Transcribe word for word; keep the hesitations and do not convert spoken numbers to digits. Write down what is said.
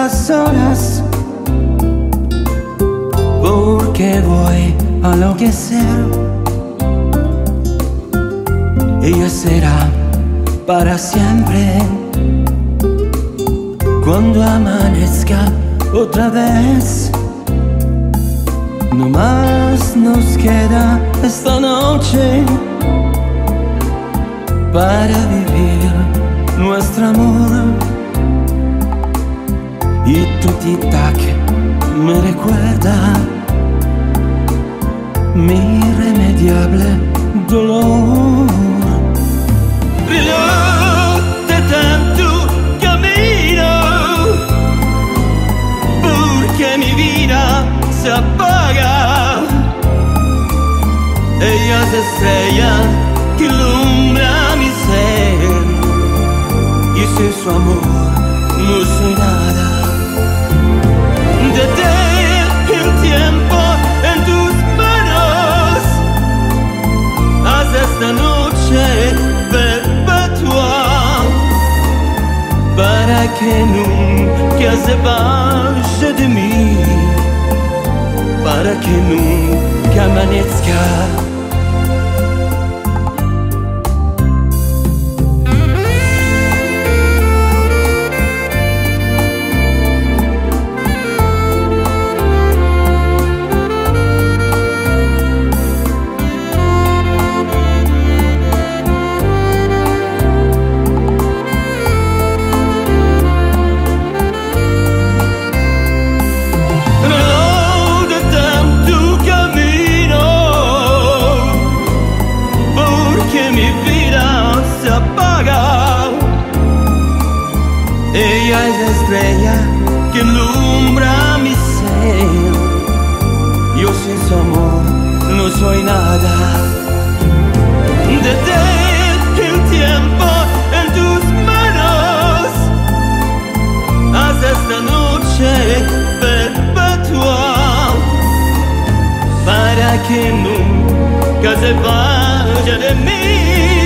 las horas, porque voy a enloquecer. Ella será para siempre. Cuando amanezca otra vez, no más nos queda esta noche para vivir nuestro amor. Y tu tic-tac me recuerda mi irremediable dolor. Reloj de tanto camino, porque mi vida se apaga. Ella es estrella que ilumbra mi ser, y sin su amor no soy nada. Detén el tiempo en tus manos, haz esta noche perpetua, para que nunca se vaya de mí, para que nunca amanezca. Ella es la estrella que ilumbra mi ser, yo sin su amor no soy nada. Detén el tiempo en tus manos, haz esta noche perpetua, para que nunca se vaya de mí,